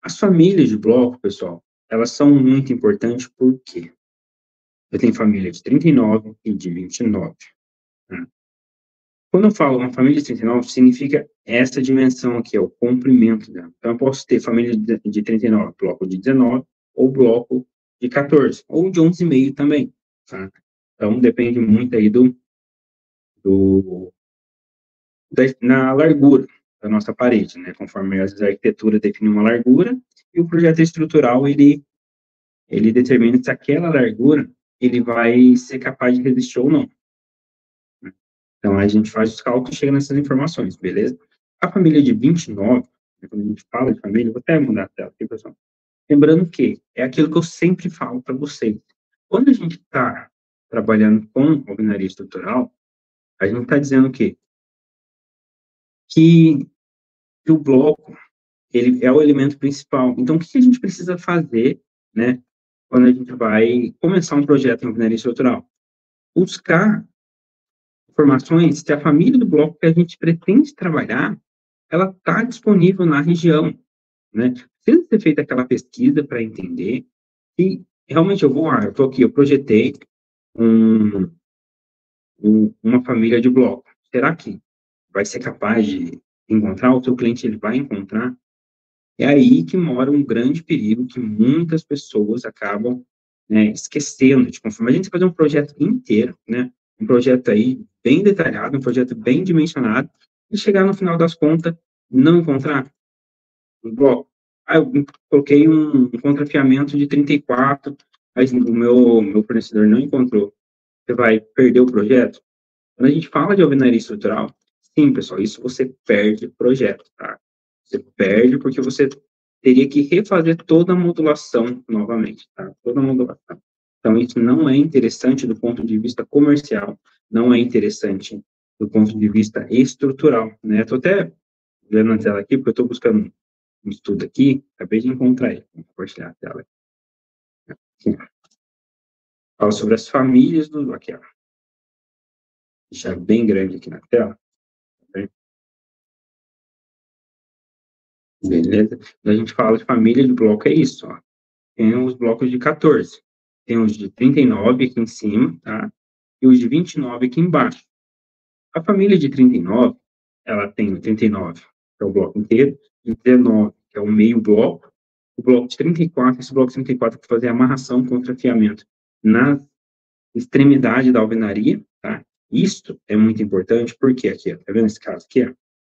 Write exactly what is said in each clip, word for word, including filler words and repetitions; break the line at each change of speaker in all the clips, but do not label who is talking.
As famílias de bloco, pessoal, elas são muito importantes porque eu tenho família de trinta e nove e de vinte e nove, né. Quando eu falo uma família de trinta e nove, significa essa dimensão aqui, é o comprimento dela. Então, eu posso ter família de de trinta e nove, bloco de dezenove, ou bloco de quatorze, ou de onze e meio também, tá. Então, depende muito aí do do da na largura da nossa parede, né, conforme as arquitetura define uma largura, e o projeto estrutural ele ele determina se aquela largura, ele vai ser capaz de resistir ou não. Né. Então, a gente faz os cálculos e chega nessas informações, beleza? A família de vinte e nove, né, quando a gente fala de família, vou até mudar a tela aqui, pessoal. Lembrando que é aquilo que eu sempre falo para vocês. Quando a gente está trabalhando com alvenaria estrutural, a gente está dizendo o quê? Que, que o bloco, ele é o elemento principal. Então, o que, que a gente precisa fazer, né, quando a gente vai começar um projeto em alvenaria estrutural? Buscar informações se a família do bloco que a gente pretende trabalhar, ela está disponível na região, né? Precisa ser feita aquela pesquisa para entender se realmente eu vou, ah, eu estou aqui, eu projetei um, um, uma família de bloco. Será que vai ser capaz de encontrar? O seu cliente ele vai encontrar? É aí que mora um grande perigo que muitas pessoas acabam, né, esquecendo de conforme a gente fazer um projeto inteiro, né, um projeto aí bem detalhado, um projeto bem dimensionado, e chegar no final das contas, não encontrar um bloco. Ah, eu coloquei um, um contrafiamento de trinta e quatro, mas o meu, meu fornecedor não encontrou. Você vai perder o projeto? Quando a gente fala de alvenaria estrutural, sim, pessoal, isso você perde o projeto, tá? Você perde porque você teria que refazer toda a modulação novamente, tá? Toda a modulação. Então, isso não é interessante do ponto de vista comercial, não é interessante do ponto de vista estrutural, né? Estou até vendo a tela aqui, porque eu estou buscando um estudo aqui, acabei de encontrar ele, vou compartilhar a tela aqui. Fala sobre as famílias do... Aqui, ó. Deixar bem grande aqui na tela. Tá. Beleza? Quando a gente fala de família de bloco, é isso, ó. Tem os blocos de quatorze. Tem os de trinta e nove aqui em cima, tá? E os de vinte e nove aqui embaixo. A família de trinta e nove, ela tem o trinta e nove, que é o bloco inteiro, e dezenove, que é o meio bloco. O bloco de trinta e quatro, esse bloco de trinta e quatro, para fazer amarração contra fiamento na extremidade da alvenaria, tá? Isso é muito importante, porque aqui, ó, tá vendo esse caso aqui, ó?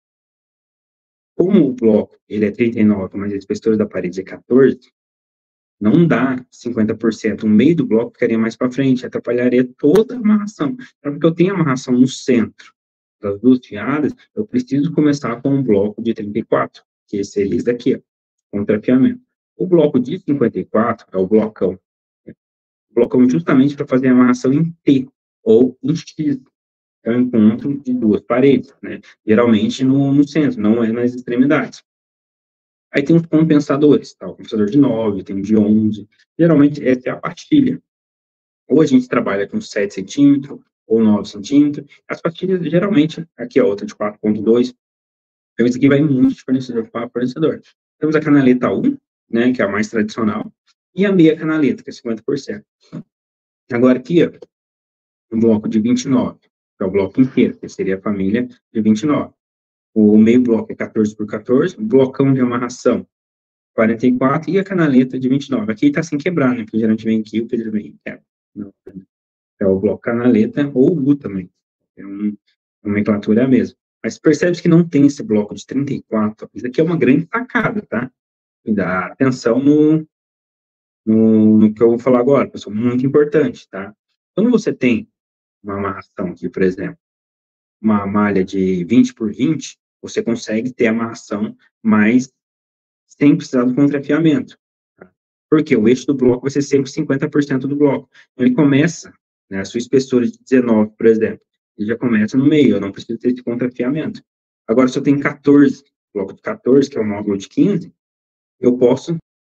Como o bloco, ele é trinta e nove, mas a espessura da parede é quatorze, não dá cinquenta por cento. O meio do bloco ficaria mais para frente, atrapalharia toda a amarração. Então, porque eu tenho amarração no centro das duas fiadas, eu preciso começar com um bloco de trinta e quatro, que seria esse daqui, ó, contrafiamento. O bloco de cinquenta e quatro é o blocão. O blocão justamente para fazer a amarração em T ou em X. É o encontro de duas paredes, né? Geralmente no, no centro, não é nas extremidades. Aí tem os compensadores, tá? O compensador de nove, tem de onze. Geralmente, essa é a pastilha. Ou a gente trabalha com sete centímetros, ou nove centímetros. As pastilhas, geralmente, aqui a outra de quatro ponto dois. Então, isso aqui vai muito de fornecedor para fornecedor. Temos a canaleta um, né, que é a mais tradicional, e a meia canaleta, que é cinquenta por cento. Agora, aqui, ó, um bloco de vinte e nove, que é o bloco inteiro, que seria a família de vinte e nove. O meio bloco é quatorze por quatorze, o blocão de amarração quarenta e quatro e a canaleta de vinte e nove. Aqui está sem quebrar, né? Porque geralmente vem aqui, o pedreiro vem e quebra. Não, é o bloco canaleta ou U também. É um, a nomenclatura é a mesma. Mas percebe que não tem esse bloco de trinta e quatro. Isso aqui é uma grande sacada, tá? E dá atenção no, no, no que eu vou falar agora, pessoal. Muito importante, tá? Quando você tem uma amarração aqui, por exemplo, uma malha de vinte por vinte, você consegue ter amarração mais sem precisar do contrafiamento. Tá? Porque o eixo do bloco vai ser sempre cinquenta por cento do bloco. Então, ele começa, né, a sua espessura de dezenove, por exemplo, ele já começa no meio, eu não preciso ter esse contrafiamento. Agora, se eu tenho quatorze, bloco de quatorze, que é o módulo de quinze, eu posso,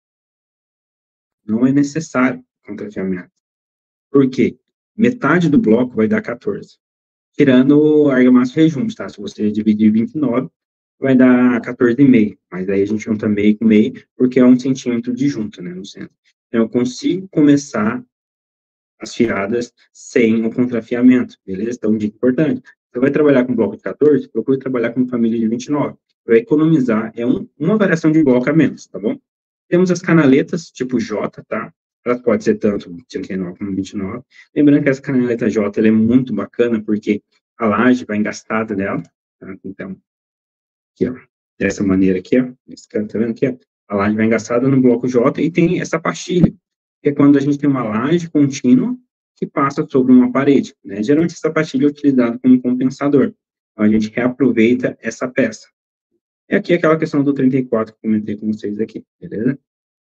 não é necessário contrafiamento. Por quê? Metade do bloco vai dar quatorze. Tirando a argamassa rejunte, tá? Se você dividir vinte e nove, vai dar quatorze e meio, mas aí a gente junta meio com meio, porque é um centímetro de junta, né, no centro. Então, eu consigo começar as fiadas sem o contrafiamento, beleza? Então, dica importante. Você vai trabalhar com bloco de quatorze, procure trabalhar com família de vinte e nove. Vai economizar, é um, uma variação de bloco a menos, tá bom? Temos as canaletas, tipo J, tá? Ela pode ser tanto trinta e nove como vinte e nove. Lembrando que essa canaleta J, ela é muito bacana, porque a laje vai engastada dela, tá? Então, aqui, ó, dessa maneira aqui, ó, esse cara, tá vendo aqui, ó? A laje vai engastada no bloco J e tem essa pastilha, que é quando a gente tem uma laje contínua que passa sobre uma parede, né? Geralmente essa pastilha é utilizada como compensador. Então, a gente reaproveita essa peça. E aqui é aquela questão do trinta e quatro que eu comentei com vocês aqui, beleza?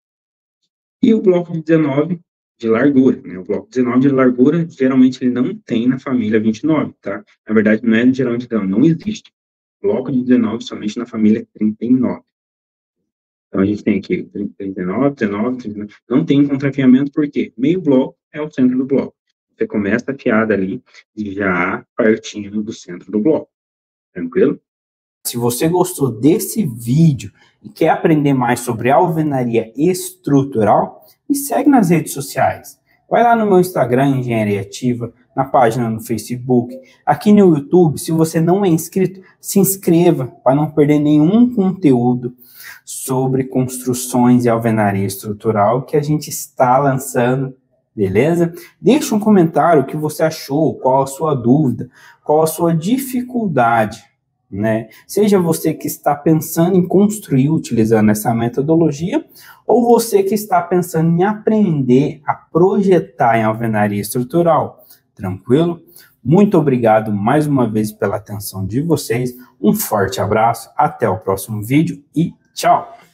E o bloco de dezenove de largura, né? O bloco dezenove de largura, geralmente ele não tem na família vinte e nove, tá? Na verdade, não é geralmente não, não existe. Bloco de dezenove somente na família trinta e nove. Então, a gente tem aqui trinta e nove, dezenove, trinta e nove. Não tem contrafiamento, por quê? Meio bloco é o centro do bloco. Você começa a fiada ali, já partindo do centro do bloco. Tranquilo?
Se você gostou desse vídeo e quer aprender mais sobre alvenaria estrutural, me segue nas redes sociais. Vai lá no meu Instagram, Engenharia Ativa, na página no Facebook, aqui no YouTube. Se você não é inscrito, se inscreva para não perder nenhum conteúdo sobre construções e alvenaria estrutural que a gente está lançando, beleza? Deixa um comentário o que você achou, qual a sua dúvida, qual a sua dificuldade, né? Seja você que está pensando em construir utilizando essa metodologia, ou você que está pensando em aprender a projetar em alvenaria estrutural. Tranquilo? Muito obrigado mais uma vez pela atenção de vocês. Um forte abraço, até o próximo vídeo e tchau!